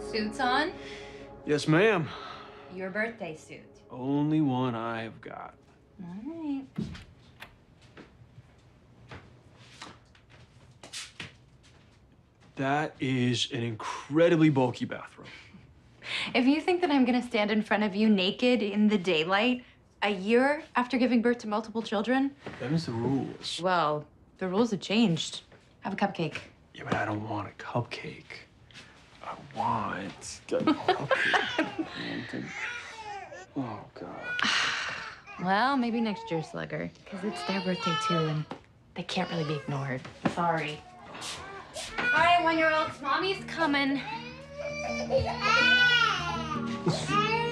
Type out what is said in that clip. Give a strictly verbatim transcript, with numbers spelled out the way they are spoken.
Suits on? Yes, ma'am. Your birthday suit. Only one I've got. All right. That is an incredibly bulky bathrobe. If you think that I'm gonna stand in front of you naked in the daylight a year after giving birth to multiple children? Them's the rules. Well, the rules have changed. Have a cupcake. Yeah, but I don't want a cupcake. I want a cupcake. Oh, God. Well, maybe next year, Slugger, because it's their birthday too, and they can't really be ignored. Sorry. All right, one-year-olds, mommy's coming.